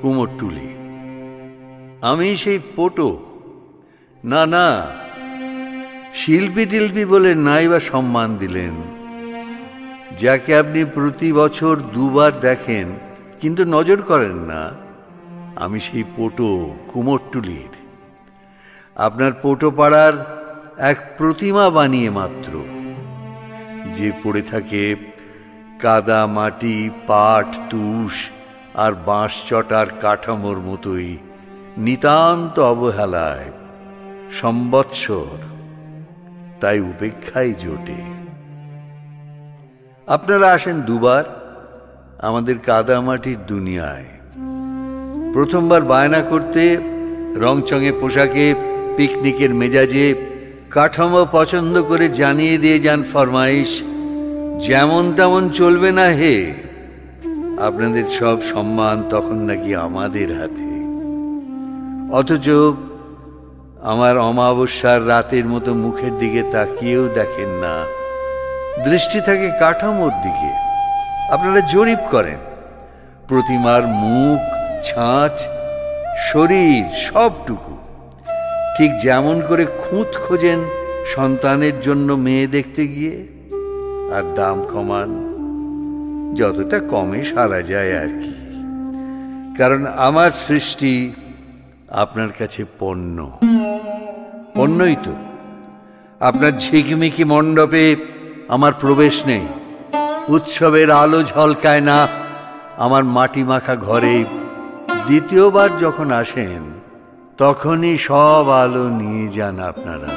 কুমোরটুলি। আমি সেই পটো না, না, শিল্পী টিল্পী বলে নাই বা সম্মান দিলেন, যাকে আপনি প্রতি বছর দুবার দেখেন কিন্তু নজর করেন না। আমি সেই পটো কুমোরটুলির, আপনার পটো পাড়ার এক প্রতিমা বানিয়ে মাত্র, যে পড়ে থাকে কাদা মাটি পাট তুষ আর বাঁশ চটার কাঠামোর মতোই নিতান্ত অবহেলায় সম্বৎসর, তাই উপেক্ষাই জোটে। আপনারা আসেন দুবার আমাদের কাদামাটির দুনিয়ায়। প্রথমবার বায়না করতে রংচঙে পোশাকে পিকনিকের মেজাজে কাঠামো পছন্দ করে জানিয়ে দিয়ে যান ফরমাইশ, যেমন তেমন চলবে না হে, আপনাদের সব সম্মান তখন নাকি আমাদের হাতে। অথচ আমার অমাবস্যার রাতের মতো মুখের দিকে তাকিয়েও দেখেন না, দৃষ্টি থাকে কাঠামোর দিকে। আপনারা জরিপ করেন প্রতিমার মুখ ছাঁচ শরীর সবটুকু, ঠিক যেমন করে খুঁত খোঁজেন সন্তানের জন্য মেয়ে দেখতে গিয়ে, আর দাম কমান যতটা কমে সারা যায় আর কি। কারণ আমার সৃষ্টি আপনার কাছে পণ্য। পণ্যই তো। আপনার ঝিকমিকি মণ্ডপে আমার প্রবেশ নেই, উৎসবের আলো ঝলকায় না আমার মাটি মাখা ঘরে। দ্বিতীয়বার যখন আসেন তখনই সব আলো নিয়ে যান আপনারা।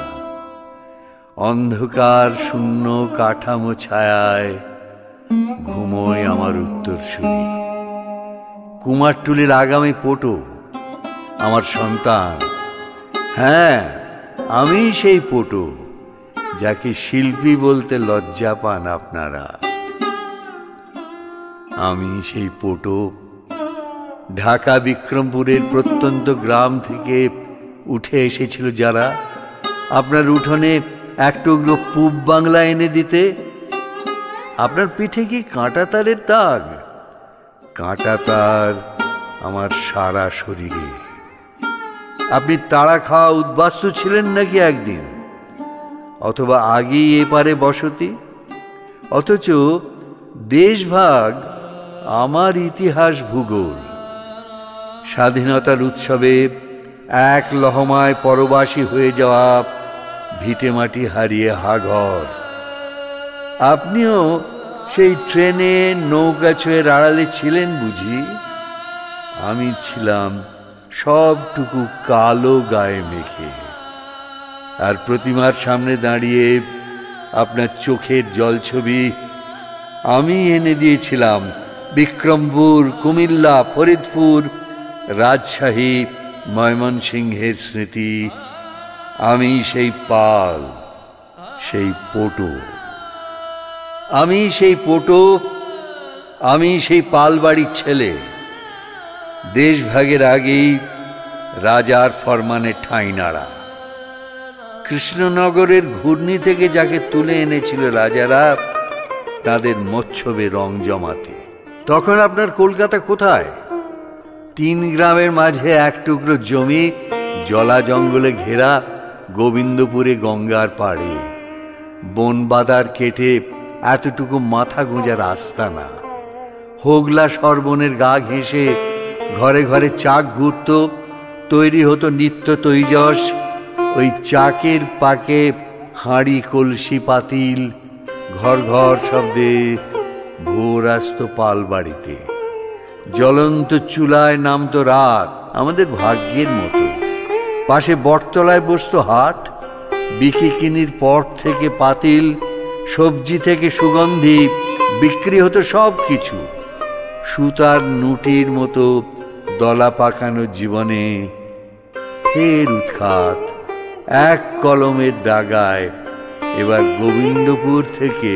অন্ধকার শূন্য কাঠামো ছায়ায় ঘুমোয় আমার উত্তরসূরি। কুমারটুলির আগামী পটো আমার সন্তান। হ্যাঁ, আমি সেই পটো যাকে শিল্পী বলতে লজ্জা পান আপনারা। আমি সেই পটো ঢাকা বিক্রমপুরের প্রত্যন্ত গ্রাম থেকে উঠে এসেছিল যারা আপনার উঠোনে এক টুকরো পূব বাংলা এনে দিতে। আপনার পিঠে কি কাঁটা তারের দাগ? কাঁটা তার আমার সারা শরীরে। আপনি তাড়া খাওয়া উদ্বাস্তু ছিলেন নাকি একদিন, অথবা আগেই এপারে বসতি? অথচ দেশভাগ আমার ইতিহাস ভূগোল। স্বাধীনতার উৎসবে এক লহমায় পরবাসী হয়ে যাওয়া ভিটেমাটি হারিয়ে হাঘর। আপনিও সেই ট্রেনে নৌকা ছুঁয়ে আড়ালে ছিলেন বুঝি? আমি ছিলাম সবটুকু কালো গায়ে মেখে। আর প্রতিমার সামনে দাঁড়িয়ে আপনার চোখের জলছবি আমি এনে দিয়েছিলাম বিক্রমপুর, কুমিল্লা, ফরিদপুর, রাজশাহী, ময়মনসিংহের স্মৃতি। আমি সেই পাল, সেই পটো। আমি সেই পটো, আমি সেই পালবাড়ির ছেলে। দেশভাগের আগেই রাজার ফরমানে ঠাঁই নাড়া। কৃষ্ণনগরের ঘূর্ণি থেকে যাকে তুলে এনেছিল রাজারা তাদের মচ্ছবে রং জমাতে। তখন আপনার কলকাতা কোথায়? 3 গ্রামের মাঝে এক টুকরো জমি, জলা জঙ্গলে ঘেরা গোবিন্দপুরে গঙ্গার পাড়ে। বন বাদার কেটে এতটুকু মাথা গোঁজার আস্তানা। হোগলা সরবনের গা ঘেঁষে ঘরে ঘরে চাক ঘুরত, তৈরি হতো নিত্য তৈজস। ওই চাকের পাকে হাঁড়ি কলসি পাতিল, ঘর ঘর শব্দে ভোর আসতো পাল বাড়িতে। জ্বলন্ত চুলায় নামতো রাত, আমাদের ভাগ্যের মতো। পাশে বটতলায় বসতো হাট, বিকিকিনির পট থেকে পাতিল, সবজি থেকে সুগন্ধি, বিক্রি হতো সব কিছু। সুতার নুটির মতো দলা পাকানো জীবনে ফের উৎখাত এক কলমের দাগায় এবার গোবিন্দপুর থেকে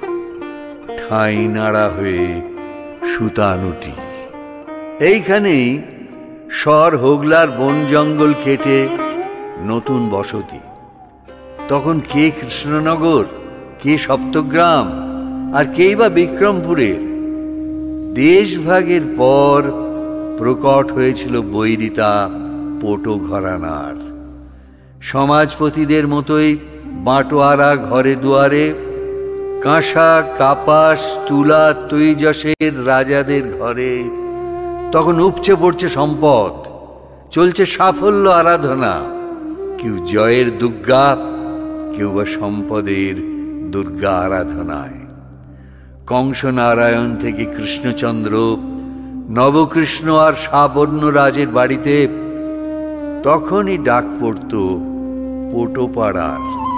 ঠাঁই নাড়া হয়ে সুতানুটি। এইখানেই শহর হোগলার বন জঙ্গল কেটে নতুন বসতি। তখন কে কৃষ্ণনগর, কে সপ্তগ্রাম, আর কেই বা বিক্রমপুরের। দেশভাগের পর প্রকট হয়েছিল বৈরিতা পটো ঘরানার। সমাজপতিদের মতোই বাঁটোয়ারা ঘরে দুয়ারে, কাঁসা কাপাস তুলা তৈজসের রাজাদের ঘরে তখন উপচে পড়ছে সম্পদ, চলছে সাফল্য আরাধনা। কেউ জয়ের দুর্গা, কেউ বা সম্পদের দুর্গা আরাধনায়। কংস নারায়ণ থেকে কৃষ্ণচন্দ্র, নবকৃষ্ণ আর সাবর্ণ রাজের বাড়িতে তখনই ডাক পড়ত পটোপাড়ার।